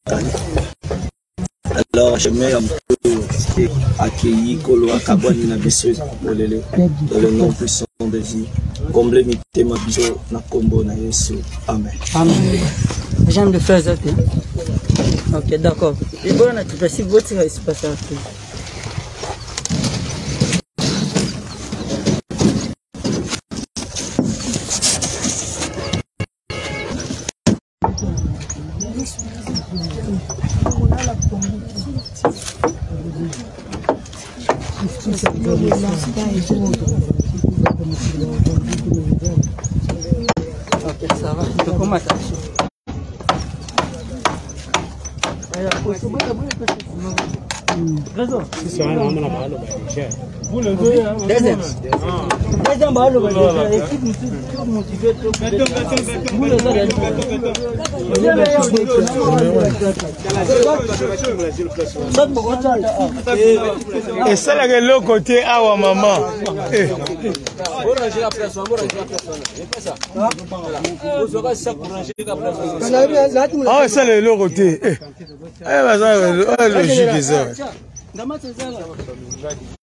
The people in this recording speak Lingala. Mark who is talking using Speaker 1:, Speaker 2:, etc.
Speaker 1: Alors, j'aimerais un peu accueillir Kolo Akabouani na biso Bolele dans le nom puissant de Jésus. Comblez mité ma biso na kombo na Yesu. Amen.
Speaker 2: Amen. J'aime le faire ça. Ok, d'accord. Et bon, tu peux si votre espace. Ok, ça va. Tu peux commencer.
Speaker 3: Et ça là le côté à maman. Ah ça le côté. Eh bah ça le logique ça.